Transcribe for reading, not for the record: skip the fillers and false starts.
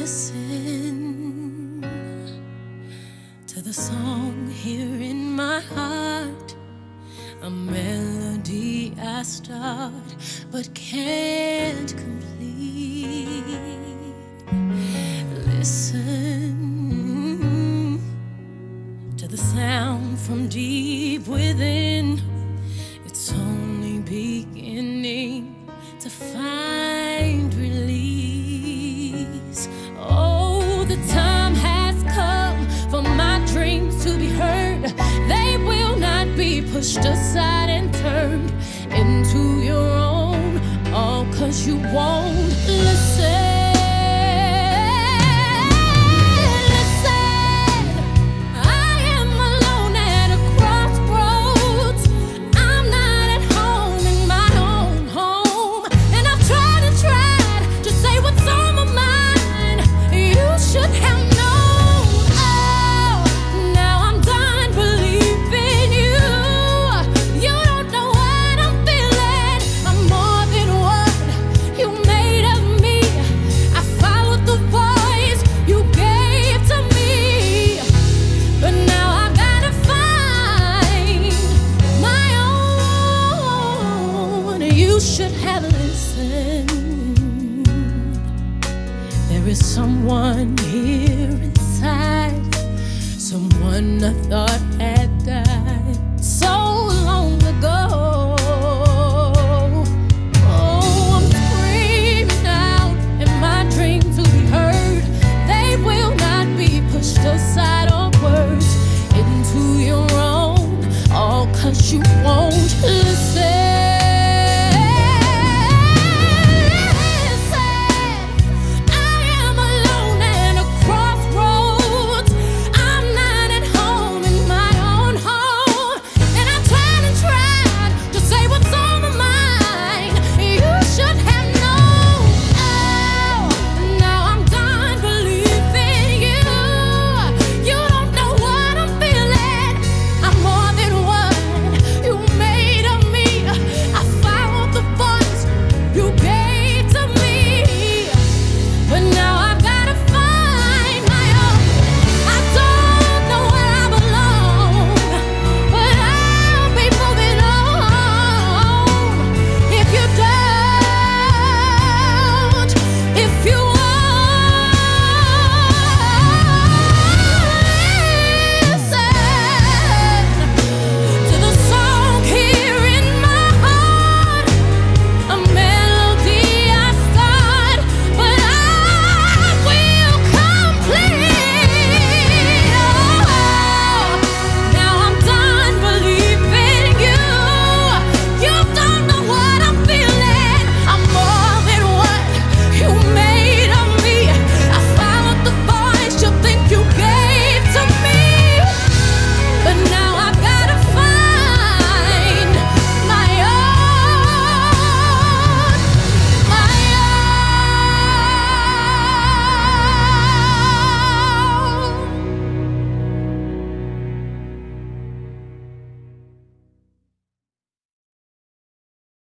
listen to the song here in my heart, a melody I start but can't complete. Listen to the sound from deep within. It's only beginning to find release. Oh, the time has come for my dreams to be heard. They will not be pushed aside and turned into your own, all 'cause you won't listen. You should have listened. There is someone here inside, someone I thought had died.